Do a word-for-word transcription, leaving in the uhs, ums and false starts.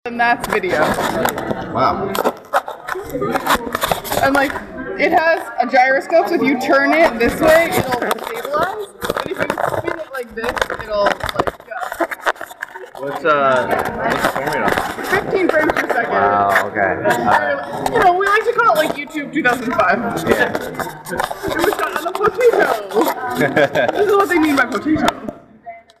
And that's video. Wow. And like, it has a gyroscope, so if you turn it this way, it'll stabilize. But if you spin it like this, it'll like go. What's uh what's the frame rate on? fifteen frames per second. Wow, okay. Alright. You know, we like to call it like YouTube two thousand five. Yeah. It was shot on a potato. This is what they mean by potato.